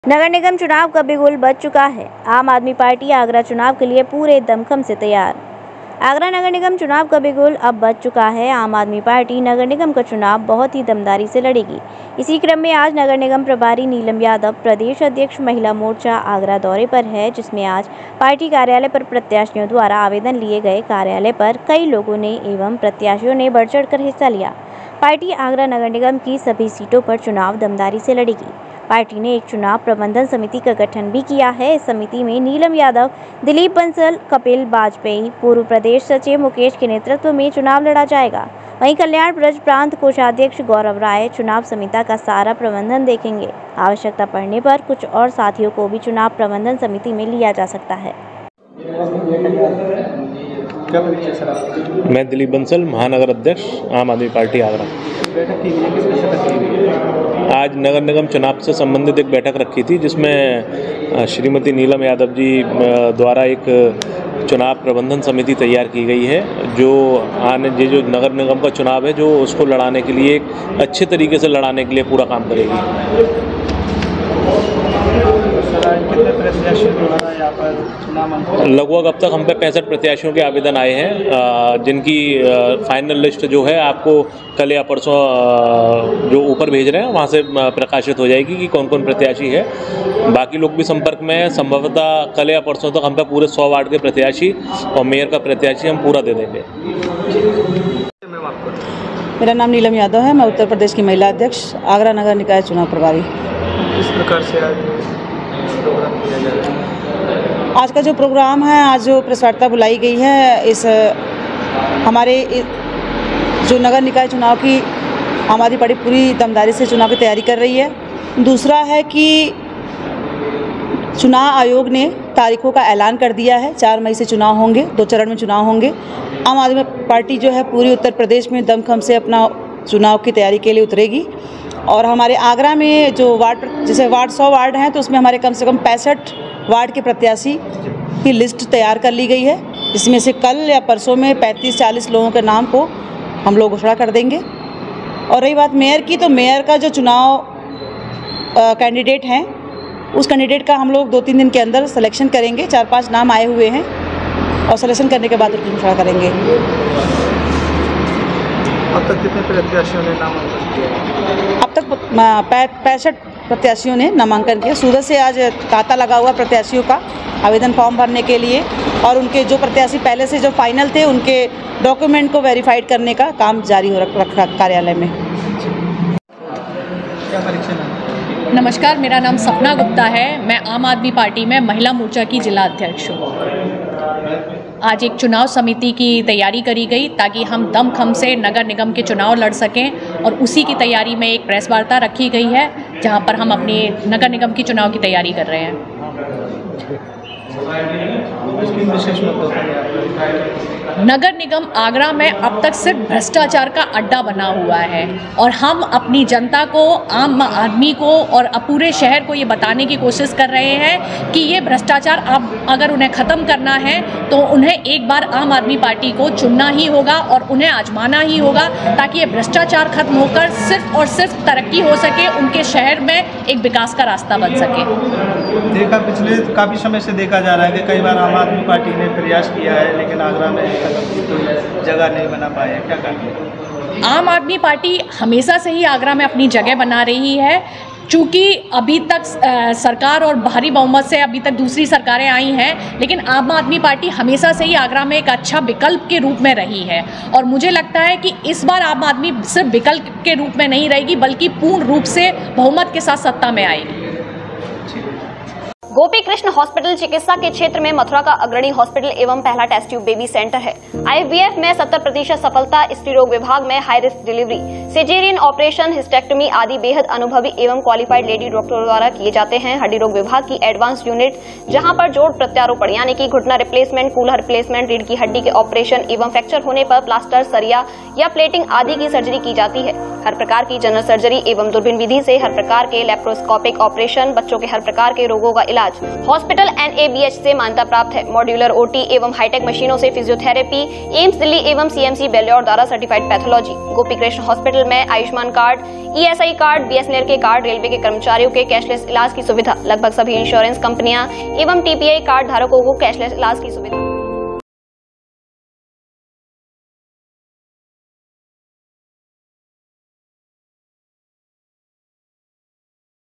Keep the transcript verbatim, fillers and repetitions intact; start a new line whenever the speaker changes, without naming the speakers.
नगर निगम चुनाव का बिगुल बज चुका है। आम आदमी पार्टी आगरा चुनाव के लिए पूरे दमखम से तैयार। आगरा नगर निगम चुनाव का बिगुल अब बज चुका है। आम आदमी पार्टी नगर निगम का चुनाव बहुत ही दमदारी से लड़ेगी। इसी क्रम में आज नगर निगम प्रभारी नीलम यादव प्रदेश अध्यक्ष महिला मोर्चा आगरा दौरे पर है, जिसमें आज पार्टी कार्यालय पर प्रत्याशियों द्वारा आवेदन लिए गए। कार्यालय पर कई लोगों ने एवं प्रत्याशियों ने बढ़ चढ़ कर हिस्सा लिया। पार्टी आगरा नगर निगम की सभी सीटों पर चुनाव दमदारी से लड़ेगी। पार्टी ने एक चुनाव प्रबंधन समिति का गठन भी किया है। इस समिति में नीलम यादव, दिलीप बंसल, कपिल वाजपेयी, पूर्व प्रदेश सचिव मुकेश के नेतृत्व में चुनाव लड़ा जाएगा। वहीं कल्याण ब्रज प्रांत कोषाध्यक्ष गौरव राय चुनाव समिति का सारा प्रबंधन देखेंगे। आवश्यकता पड़ने पर कुछ और साथियों को भी चुनाव प्रबंधन समिति में लिया जा सकता है।
मैं दिलीप बंसल, महानगर अध्यक्ष, आम आदमी पार्टी आगरा। आज नगर निगम चुनाव से संबंधित एक बैठक रखी थी, जिसमें श्रीमती नीलम यादव जी द्वारा एक चुनाव प्रबंधन समिति तैयार की गई है, जो आने ये जो नगर निगम का चुनाव है, जो उसको लड़ाने के लिए एक अच्छे तरीके से लड़ाने के लिए पूरा काम करेगी। लगभग अब तक हम पे पैंसठ प्रत्याशियों के आवेदन आए हैं, जिनकी फाइनल लिस्ट जो है आपको कल या परसों जो ऊपर भेज रहे हैं वहाँ से प्रकाशित हो जाएगी कि कौन कौन प्रत्याशी है। बाकी लोग भी संपर्क में हैं। संभवतः कल या परसों तक हम पे पूरे सौ वार्ड के प्रत्याशी और मेयर का प्रत्याशी हम पूरा दे देंगे।
मेरा नाम नीलम यादव है। मैं उत्तर प्रदेश की महिला अध्यक्ष, आगरा नगर निकाय चुनाव प्रभारी।
किस प्रकार से आज प्रोग्राम किया जा रहा है?
आज का जो प्रोग्राम है, आज जो प्रेस वार्ता बुलाई गई है, इस हमारे जो नगर निकाय चुनाव की आम आदमी पार्टी पूरी दमदारी से चुनाव की तैयारी कर रही है। दूसरा है कि चुनाव आयोग ने तारीखों का ऐलान कर दिया है। चार मई से चुनाव होंगे, दो चरण में चुनाव होंगे। आम आदमी पार्टी जो है पूरी उत्तर प्रदेश में दमखम से अपना चुनाव की तैयारी के लिए उतरेगी। और हमारे आगरा में जो वार्ड, जैसे वार्ड सौ वार्ड हैं, तो उसमें हमारे कम से कम पैंसठ वार्ड के प्रत्याशी की लिस्ट तैयार कर ली गई है। इसमें से कल या परसों में पैंतीस चालीस लोगों के नाम को हम लोग घोषणा कर देंगे। और रही बात मेयर की, तो मेयर का जो चुनाव कैंडिडेट हैं, उस कैंडिडेट का हम लोग दो तीन दिन के अंदर सिलेक्शन करेंगे। चार पाँच नाम आए हुए हैं और सिलेक्शन करने के बाद उनकी घोषणा करेंगे।
अब तक कितने प्रत्याशियों ने नामांकन किया?
अब तक पैंसठ प्रत्याशियों ने नामांकन किया। सुबह से आज तांता लगा हुआ प्रत्याशियों का आवेदन फॉर्म भरने के लिए, और उनके जो प्रत्याशी पहले से जो फाइनल थे, उनके डॉक्यूमेंट को वेरीफाइड करने का काम जारी हो रखा कार्यालय में।
क्या परीक्षा है?
नमस्कार, मेरा नाम सपना गुप्ता है। मैं आम आदमी पार्टी में महिला मोर्चा की जिला अध्यक्ष हूँ। आज एक चुनाव समिति की तैयारी करी गई ताकि हम दमखम से नगर निगम के चुनाव लड़ सकें, और उसी की तैयारी में एक प्रेस वार्ता रखी गई है, जहां पर हम अपने नगर निगम की चुनाव की तैयारी कर रहे हैं। नगर निगम आगरा में अब तक सिर्फ भ्रष्टाचार का अड्डा बना हुआ है, और हम अपनी जनता को, आम आदमी को और पूरे शहर को ये बताने की कोशिश कर रहे हैं कि ये भ्रष्टाचार अब अगर उन्हें ख़त्म करना है तो उन्हें एक बार आम आदमी पार्टी को चुनना ही होगा और उन्हें आजमाना ही होगा, ताकि ये भ्रष्टाचार खत्म होकर सिर्फ और सिर्फ तरक्की हो सके, उनके शहर में एक विकास का रास्ता बन सके।
देखा पिछले काफ़ी समय से देखा जा रहा है कि कई बार आम आदमी पार्टी ने प्रयास किया है, लेकिन आगरा में कोई जगह नहीं बना पाया। क्या कहते?
आम आदमी पार्टी हमेशा से ही आगरा में अपनी जगह बना रही है। चूँकि अभी तक आ, सरकार और भारी बहुमत से अभी तक दूसरी सरकारें आई हैं, लेकिन आम आदमी पार्टी हमेशा से ही आगरा में एक अच्छा विकल्प के रूप में रही है। और मुझे लगता है कि इस बार आम आदमी सिर्फ विकल्प के रूप में नहीं रहेगी, बल्कि पूर्ण रूप से बहुमत के साथ सत्ता में आएगी।
गोपी कृष्ण हॉस्पिटल चिकित्सा के क्षेत्र में मथुरा का अग्रणी हॉस्पिटल एवं पहला टेस्ट ट्यूब बेबी सेंटर है। आईवीएफ में सत्तर प्रतिशत सफलता, स्त्री रोग विभाग में high risk delivery, caesarean operation, hysterectomy आदि बेहद अनुभवी एवं क्वालिफाइड लेडी डॉक्टरों द्वारा किए जाते हैं। हड्डी रोग विभाग की एडवांस यूनिट, जहां पर जोड़ प्रत्यारोपण यानी कि घुटना रिप्लेसमेंट, कूल्हा रिप्लेसमेंट, रीढ़ की हड्डी के ऑपरेशन एवं फ्रैक्चर होने पर प्लास्टर, सरिया या प्लेटिंग आदि की सर्जरी की जाती है। हर प्रकार की जनरल सर्जरी एवं दूरबीन विधि से हर प्रकार के लैप्रोस्कोपिक ऑपरेशन, बच्चों के हर प्रकार के रोगों का इलाज इलाज। Hospital N A B H से मान्यता प्राप्त है। मॉड्यूलर ओ टी एवं हाईटेक मशीनों से फिजियोथेरेपी। एम्स दिल्ली एवं सी एम सी बेल्योर द्वारा certified pathology. Gopi Krishna hospital में Ayushman card, E S I card, B S N L के कार्ड, रेलवे के कर्मचारियों के कैशलेस इलाज की सुविधा। लगभग सभी इंश्योरेंस कंपनियां एवं टी पी आई कार्ड धारकों को कैशलेस इलाज की सुविधा।